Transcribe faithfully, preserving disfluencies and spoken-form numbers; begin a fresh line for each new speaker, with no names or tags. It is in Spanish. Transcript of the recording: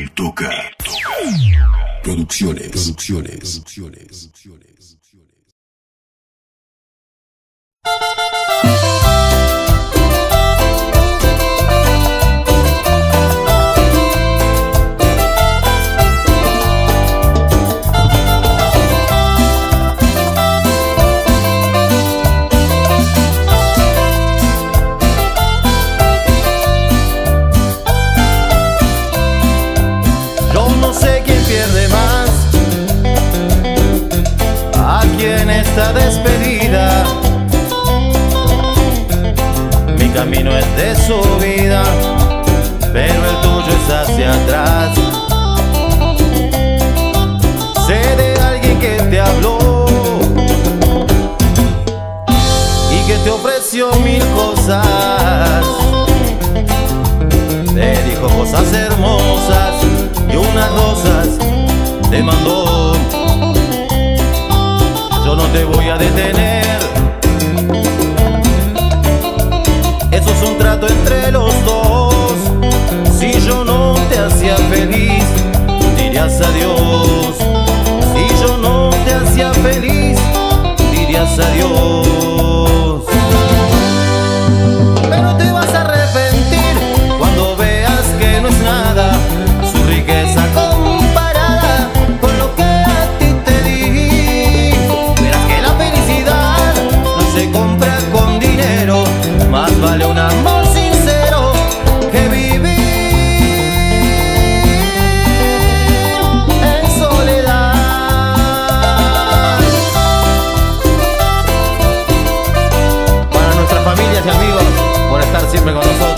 El Toca. Producciones. Producciones. Producciones.
Esta despedida, mi camino es de subida, pero el tuyo es hacia atrás. Sé de alguien que te habló y que te ofreció mil cosas, te dijo cosas hermosas y unas rosas te mandó. Yo no te voy a detener, eso es un trato entre los dos. Si yo no te hacía feliz, dirías adiós. Si yo no te hacía feliz, dirías adiós. Pero te vas a arrepentir cuando veas que no es nada su riqueza comparada con lo que a ti te di. Se compra con dinero, más vale un amor sincero que vivir en soledad. Para nuestras familias y amigos, por estar siempre con nosotros.